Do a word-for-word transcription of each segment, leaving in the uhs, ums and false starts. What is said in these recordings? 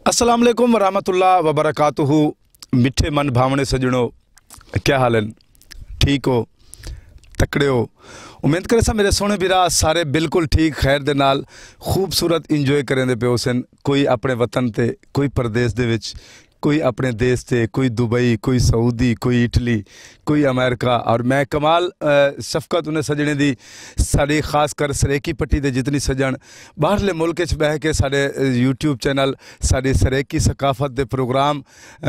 अस्सलाम वालेकुम वरहमतुल्लाह वबरकातुहू। मिठे मन भावने सजणो, क्या हाल है? ठीक हो? तकड़े हो? उम्मीद करे सा मेरे सोने बिरा सारे बिल्कुल ठीक खैर दे नाल खूबसूरत इंजॉय करेंदे पे सन। कोई अपने वतन ते, कोई परदेश दे विच, कोई अपने देश से, कोई दुबई, कोई सऊदी, कोई इटली, कोई अमेरिका। और मैं कमाल शफकत उन्हें सजने दी साड़ी खास कर सरेकी पट्टी दे जितनी सजन बाहरले मुल्क च बह के साढ़े यूट्यूब चैनल साड़ी सरेकी सकाफत दे प्रोग्राम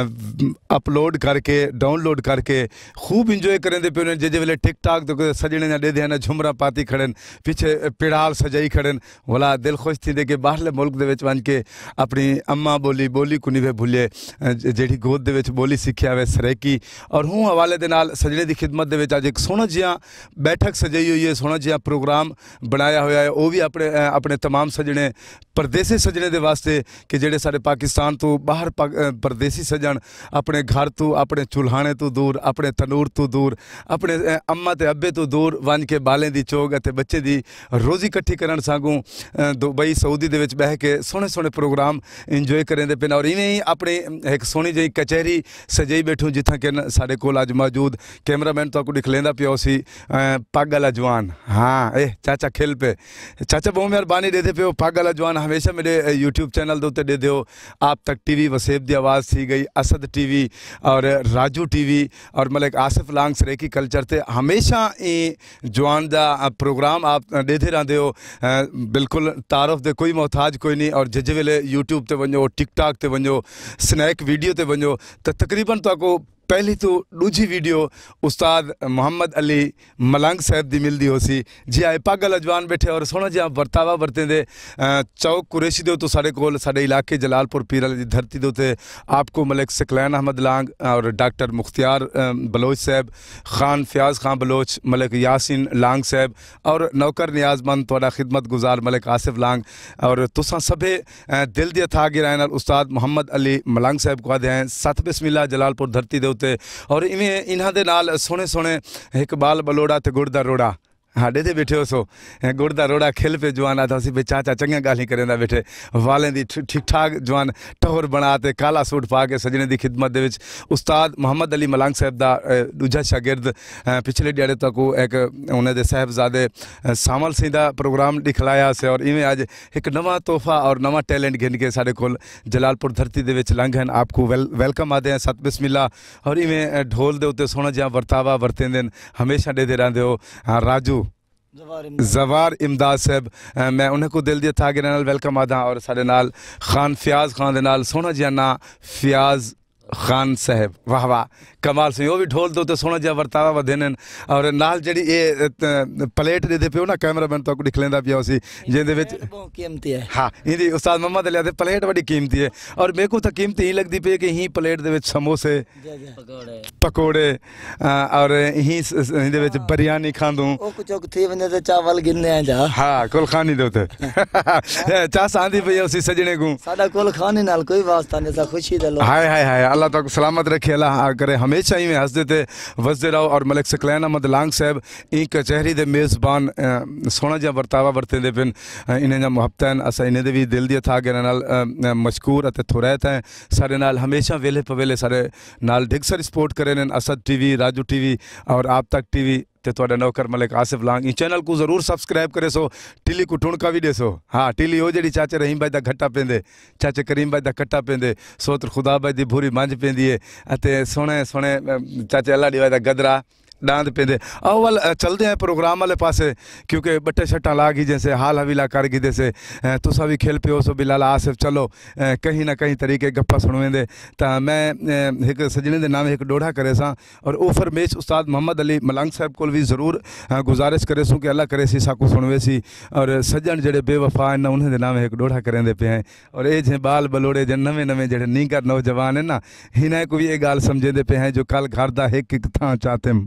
अपलोड करके डाउनलोड करके खूब इंजॉय करें पे उन्हें जे वेले टिक टाक तो सजने ना दे देना झुमरा पाती खड़न पीछे पिड़ाल सजाई खड़न वाला दिल खुश थी दे के बाहरले मुल्क दे विच वन के अपनी अम्मा बोली बोली को नहीं भूलिए ਜਿਹੜੀ ਗੋਦ ਦੇ ਵਿੱਚ ਬੋਲੀ ਸਿੱਖਿਆ ਵੇ ਸਰੇਕੀ। और हूँ हवाले दे नाल सजने की खिदमत दे विच अज एक सोहना जिहा बैठक सजाई हुई है, सोहना जिहा प्रोग्राम बनाया होया है। वह भी अपने अपने तमाम सजने परदेसी सजने दे वास्ते कि जेड़े सारे पाकिस्तान तो बाहर परदेसी सजन अपने घर तो, अपने चुल्हाने तो दूर, अपने तनूर तो दूर, अपने अम्मा ते अब्बे तो दूर वन के बालें दी चोग अते बच्चे दी रोज़ी इकट्ठी करन सागू दुबई सऊदी दे विच बह के सोहने सोहने प्रोग्राम इंजॉय करेंदे पे। और इवें ही अपने एक सोहनी जी कचहरी सजाई बैठूँ जिथा कि साढ़े कोल अज मौजूद कैमरामैन तो आपको दिखलेंदा पिया सी पग वाला जवान। हाँ ए चाचा खेल पे चाचा बहुत मेहरबानी देते पे पग वाला जवान हमेशा मेरे यूट्यूब चैनल दे दे दो। आप तक टीवी वसेब दी आवाज़ थी गई, असद टीवी और राजू टीवी और मलिक आसिफ लांग सरेकी कल्चर ते हमेशा ये जवान दा प्रोग्राम आप देते रहते हो। बिल्कुल तारुफ दे कोई मोहताज कोई नहीं। और जिस वेले यूट्यूब ते वञो, टिकटॉक ते वञो, स्नैक वीडियो ते वञो तो तकरीबन तो पहली तो दूजी वीडियो उस्ताद मोहम्मद अली मलंग साहब दी मिलती हो सी जी आए पग वाला जवान बैठे और सोहना जिहा बरतावा बरतें दे चौक कुरैशी दे तो साढ़े कोल साढ़े इलाके जलालपुर पीर वाली धरती दे उत्ते आपको मलिक सकलैन अहमद लांग और डॉक्टर मुख्तियार बलोच साहब, खान फयाज खान बलोच, मलिक यासिन लांग साहब और नौकर नियाजमंद थोड़ा खिदमत गुजार मलिक आसिफ लांग और तुसा सभे दिल दिया था गिराए उस्ताद मोहम्मद अली मलंग साहब को आदे हैं सत बिस्मिल्ला जलालपुर धरती दे और इवें इन्हां दे नाल सोहने सोहने एक बाल बलोड़ा ते गुड़ दा रोड़ा हाँ डे बैठे हो सो गुड़ दा रोड़ा खिल पे जवान आता सी बे चाचा चंगिया गाली करेंदा बैठे वालें दी ठीक ठाक जवान टोर बना ते काला सूट पा के सजने की खिदमत दे विच उस्ताद मोहम्मद अली मलंग साहब दा दूजा शागिर्द पिछले ध्याड़े तक एक उन्हें दे साहबजादे सामल सिंह दा प्रोग्राम दिखलाया से और इवें अज एक नवा तोहफा और नवा टैलेंट गिन के साढ़े कोल जलालपुर धरती दे विच लंघ हैं। आपको वेल वेलकम आते हैं सत बिस्मिल्ला। और इवें ढोल दे उत्ते सोहना जिहा वर्तावा वरतेंदे हमेशा देते रहंदे हो। हाँ राजू जवार इमदाद साहब मैं उन्हें को दिल दिया था कि नाल वेलकम आदा और साढ़े नाल खान फयाज खान दे नाल सोहना जिहा ना फयाज खान साहब वाह वाह कमाल से वो भी ढोल दो तो सोहना जिहा वर्तावा वधेन और नाल जड़ी ये प्लेट दे पे ना कैमरामैन तो दिखलेंदा पिया सी जिंदे विच कीमती है। हाँ इंदी उस्ताद मोहम्मद अली आदे प्लेट बड़ी कीमती है और मेरे को तो कीमती ही लगती पे कि ही प्लेट दे विच समोसे पकोड़े और ही इंदे विच बिरयानी खांदू ओ कुछ थी वने ते चावल गिनने आ जा। हाँ कुल खानी दे उते चा सांदी पे उसी सजने को साडा कुल खानी नाल कोई वास्ता नहीं सा खुशी दे लो। हाय हाय हाय अल्लाह तक सलामत रखे, अल्लाह करे हमेशा ही में हंसते थे वसदे रहो। और मलिक सकलैन अहमद लांग साहब ई कचहरी दे मेज़बान सोहना जिहा वर्तावा वरतेंदे पिन इन्हें जा मुहब्बत असा इन्हें दे भी दिल दिया था कि नाल मशकूर अते थुरैत हैं सारे नाल हमेशा वेले पवेले सारे नाल ढिगसर सपोर्ट करें असद टीवी, राजू टीवी और आप तक टीवी ते थोड़ा नौकर मलिक आसिफ लांग इस चैनल को जरूर सब्सक्राइब करे सो टिली को टुणका भी देसो। हाँ टिली वो जी चाचे रहीम भाई का घट्टा पेंदे चाचे करीम भाई का कट्टा पेंदे सोत्र खुदा भाई की भूरी मंझ पेंदी है अते सोहने सोहने चाचे अल्लाह डी भाई का गदरा डांद पेंदे। आओ वाल चलते हैं प्रोग्राम वाले पासे क्योंकि बट्टे शट्टा ला गई जैसे हाल हवीला कर गई जैसे तुसा भी खेल पे हो सो बिलाल आसिफ चलो कहीं ना कहीं तरीके गप्पा सुनवेंदे तो मैं एक सजने के नाम एक डोढ़ा करे सा और ओ फरमेश उस्ताद मोहम्मद अली मलंग साहब को भी जरूर गुजारिश करे सूँ कि अल्लाह करे सी साकू सुनवे सी और सज्जन जड़े बेवफा हैं उन्हें नाम एक डोढ़ा करेंदे पे हैं और ये जे बाल बलोड़े जे नवे नवे जड़े नीगर नौजवान है ना हिना को भी ये गाल समझेंदे पे हैं जो कल घर दा एक एक थां चाहते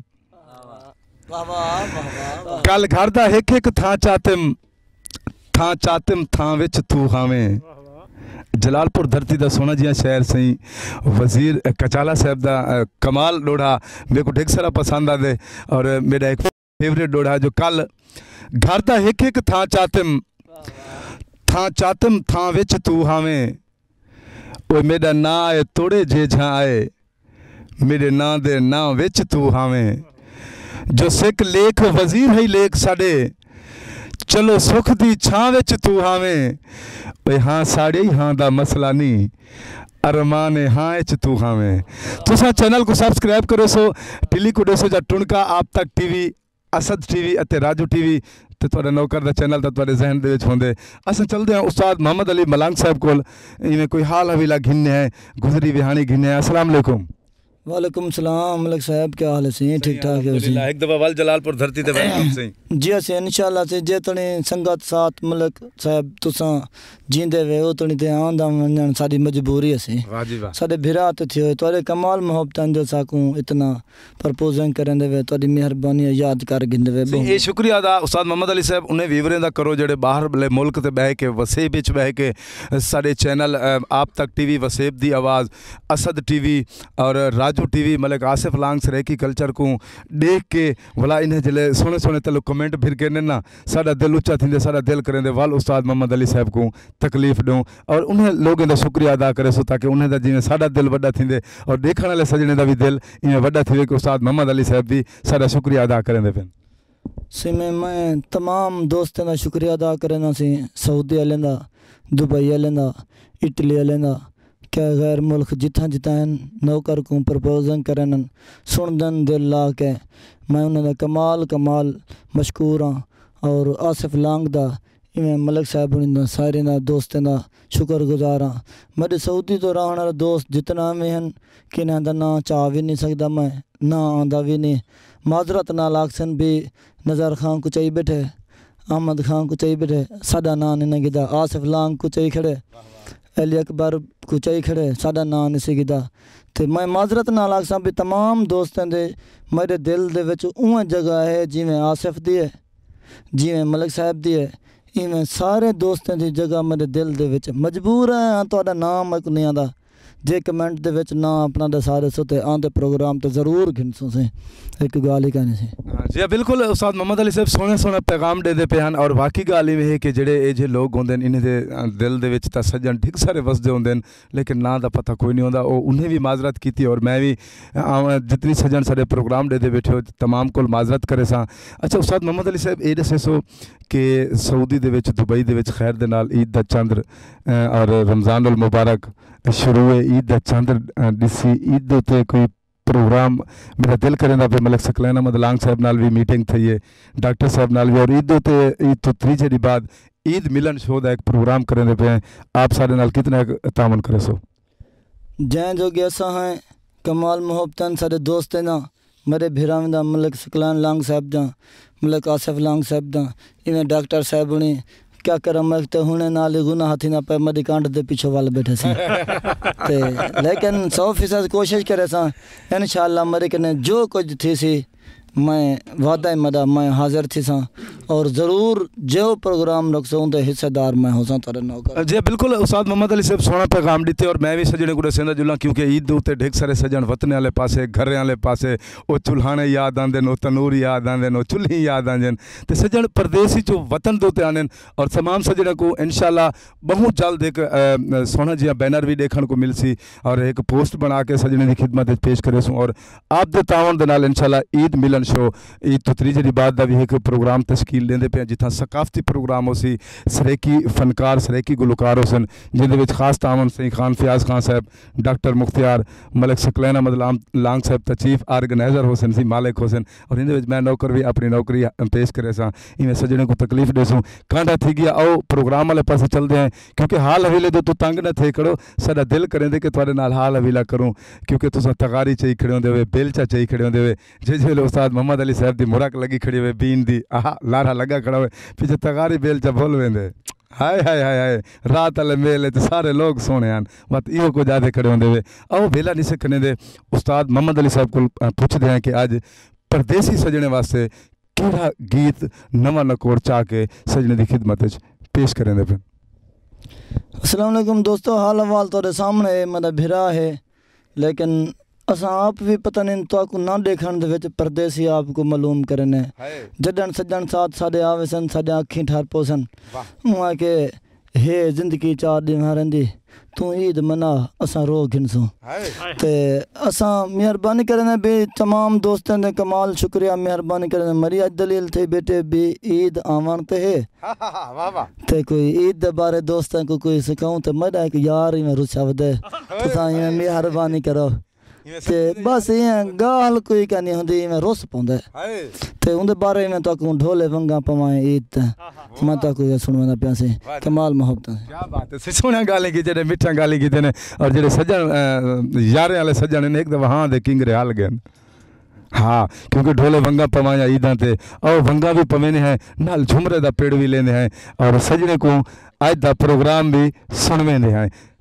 कल घर दा एक एक थां चाहते थां चाहते थां विच तू हावें जलालपुर धरती का सोहना जिहा शहर सही वजीर कचाला साहब का कमाल डोढ़ा मेरे को ढेर सारा पसंद आते और मेरा एक फेवरेट डोढ़ा जो कल घर दा एक एक थां चाहते थां चाहते थां विच तू हावें वो मेरा ना आए तोड़े जे झा आए मेरे ना दे ना विच तू हावें जो सिख लेख वजीर है लेख साडे चलो सुख दी छां विच तू हावें ओए हाँ साड़े ही हाँ दा मसला नहीं अरमान हाँ च तू हावें। तुसा चैनल को सब्सक्राइब करो सो टिली को दसो जा टुणका आप तक टीवी असद टीवी अते राजू टीवी तो तुहाडा नौकर दा चैनल तो तुहाडे जहन दे विच होंदे। असां चलदे हां उस्ताद मोहम्मद अली मलंग साहब कोल इवें कोई हाल हवीला घिन्ने है गुजरी विहानी घिन्ने है। अस्सलाम वालेकुम। वालेकुम सलाम मलिक साहब क्या हाल है सही ठीक ठाक है सही एक दफा वाल जलालपुर धरती ते वेलकम सही जी असे इंशाल्लाह से जे तणी संगत साथ मलिक साहब तुसा जींदे वे ओ तणी ते आंदा वणन साडी मजबूरी है सही वाह जी वाह साडे भिरा ते थियो तोरे कमाल मोहब्बतन जो साकू इतना प्रपोजिंग करंदे वे तोडी मेहरबानी याद कर गिंदे वे ये शुक्रिया अदा उस्ताद मोहम्मद अली साहब उन्हें वीवरें दा करो जेड़े बाहर बले मुल्क ते बह के वसे बिच बह के साडे चैनल आप तक टीवी वसेब दी आवाज़ असद टीवी और राजू टीवी मलिक आसिफ लांग सरेकी कल्चर को देख के भला इन्हें जिले सोने सोने तलो कमेंट फिर के ना साडा दिल उच्चा थींदे साडा दिल करेंदे वाल उस्ताद मोहम्मद अली साहब को तकलीफ दूँ और उन्हें लोगों का शुक्रिया अदा करे सो ताकि उन्हें दा जिवें साडा दिल वड्डा थींदे और देखने वाले सजने का भी दिल इवें वड्डा थीवे कि उस्ताद मोहम्मद अली साहब भी साडा शुक्रिया अदा करेंदे पिन। सिमे मैं तमाम दोस्तों का शुक्रिया अदा करना सी सऊदी वाले का दुबई वाले का इटली वाले का क्या गैर मुल्क जिथा जिथा नौकर को प्रपोजन करन सुनदन दिल ला के मैं उन्होंने कमाल कमाल मशकूर हाँ और आसिफ लांग दा इवें मलिक साहब उन्हें सारे ना दोस्तों का शुक्रगुजार हाँ। मेरे सऊदी तो रहने वाले दोस्त जितना भी हैं कि ना ना चाह भी नहीं सकता मैं ना आंदा भी नहीं माजरत ना लाक्सन भी नज़र खान को चाहिए बैठे अहमद खान को चाहिए बैठे साडा ना नहीं गिदा आसिफ लांग को चाहिए खड़े अली अकबर को चाहिए खड़े साडा ना नहीं गिदा तो मैं माजरत ना लाक्सा भी तमाम दोस्तों दे मेरे दिल दे विच उवें जगह है जिवें आसिफ दी है जिवें मलिक साहब दी है इवें सारे दोस्तों की जगह मेरे दिल दे विच मजबूर है तुहाडा नाम एक नहीं आंदा जे कमेंट दे विच ना अपना दसा दसो तो आंदे प्रोग्राम तो जरूर गिनसो से एक गाल ही कहनी सी जी बिल्कुल उस्ताद मोहम्मद अली साहब सोने सोने पैगाम देते पे हैं और बाकी गल इवें है कि जेड़े ये जे लोग होंदे इन्हें दे दिल दे विच तां सज्जन ठीक सारे वसदे होंदे लेकिन ना दा पता कोई नहीं होंदा उन्हें भी माजरत की और मैं भी जितनी सज्जन सारे प्रोग्राम देते बैठे हो तमाम को माजरत करे सा। अच्छा उस्ताद मोहम्मद अली साहब ये दसे सो कि सऊदी दे विच दुबई दे विच खैर दे नाल ईद दा चंद्र और रमज़ान उल मुबारक शुरू है ईद दा चंद्र दिसी ईद उत्ते कोई प्रोग्राम मेरा दिल करेंदा पे मलिक सकलैन अहमद लांग साहब नाल भी मीटिंग थी है डॉक्टर साहब नाल भी और ईद उत्ते ईद तो त्री जेडी बाद ईद मिलन शो दा एक प्रोग्राम करेंदे पे आप सारे नाल कितना तामन करे सो जैं जो गैसा हैं कमाल मोहब्बतन सारे दोस्त ना मेरे भिराव दा मलिक सकलैन लांग साहब दा मलिक आसिफ लांग साहब दा इवें डॉक्टर साहब उन्हें क्या कर मैं तो हुने नाल गुना हाथी ना पे मरी कांड दे पीछे वाल बैठे सी ते लेकिन सौ फीसद कोशिश करे सा इंशाअल्लाह मरे कने जो कुछ थी सी मैं वादा मदा मैं हाजिर थी सा और ज़रूर जो प्रोग्राम रख सकूँ तो हिस्सेदार मैं हो सा तारे नौकर जी बिल्कुल उस्ताद मोहम्मद अली साहब सोना पैगाम दिते और मैं भी सजने को सेंदा जुला क्योंकि ईद उत्ते ढेर सारे सजन वतने वाले पासे घर वाले पासे वो चुल्हाने याद आंदे वो तनूर याद आंदे वो चुल्ही याद आंदे तो सजन परदेसी जो वतन दे उत्ते आने और तमाम सजने को इंशाल्लाह बहुत जल्द एक सोना जिया बैनर भी देखने को मिल सी और एक पोस्ट बना के सजने की खिदमत पेश करे सूँ और आप दे तावन दे नाल इंशाल्लाह ईद मिलन शो ईद तो त्री जी बाद का भी एक प्रोग्राम तश्कील देंदे पे जिथा सकाफती प्रोग्राम हो सी सरेकी फनकार सरेकी गुलकार हो सन जिंदे खास तामन सही खान फयाज खान साहब डॉक्टर मुख्तियार मलिक सकलैन अहमद लांग साहब ता चीफ आर्गनाइजर हो सन सी मालिक हो सन और इनदे मैं नौकर भी अपनी नौकरी पेश करे सा इवें सजने को तकलीफ दे सूँ कांडा थी गया आओ प्रोग्राम वाले पास चलते हैं क्योंकि हाल हवीले दो तो तंग न थे करो साडा दिल करेंदे कि तुहाडे नाल हाल हवीला करूँ क्योंकि तुसां तगारी चाहिए खड़े होंदे वे बेलचा चाहिए खड़े होंदे वे जे जे उस्ताद मोहम्मद अली साहब दी मुराक लगी खड़ी हुए बीन दी आह लारा लगा खड़ा हुए पीछे तगारी बेलचा बोल वेंदे हाय हाय हाय हाय रात वाले मेले तो सारे लोग सोने हैं मत इहो को ज़्यादा खड़े होंदे वे आओ बेला नहीं से कने दे उस्ताद मोहम्मद अली साहब को पूछते हैं कि आज परदेसी सजने वास्ते केड़ा गीत नवा नकोर चाह के सजने की खिदमत पेश करें दे। अस्सलाम वालेकुम दोस्तों हाल हवाल तोरे सामने मेरा भिरा है लेकिन असा आप भी पता नहीं तो को ना देखने दे विच परदेसी आपको मालूम करने जडन सजन साथ साडे आवे सन साडे अखी ठार पोसन वहाँ के हे ज़िंदगी चार दिन रहंदी तू ईद मना असां रो गिनसूं ते असां मेहरबानी करने भी तमाम दोस्तों ने कमाल शुक्रिया मेहरबानी करने मरी अज दलील थे बेटे भी ईद आवन ते है ते कोई ईद दे बारे दोस्तों को कोई सिखाऊं ते मदा एक यार ही में रुसा वदे तुसां मेहरबानी करो ते बस इं गाल कोई कहनी होंदी मैं रुस पौंदा ते उनके बारे में तो ढोले वंगा पवाएं ईद ते मैं तो कोई सुनवाना पिया से कमाल मोहब्बत क्या बात है सोहणियां गालें की जेडे मिठा गाली की ने और जेडे सज्जन यारें वाले सज्जन ने एक दफा हाँ दे किंगरे हाल गए हाँ क्योंकि ढोले वंगा पवाया ईदा ते और वंगा भी पवेने हैं नाल झुमरे दा पेड़ भी लेने हैं और सजने को अज दा प्रोग्राम भी सुनवेंदे हैं।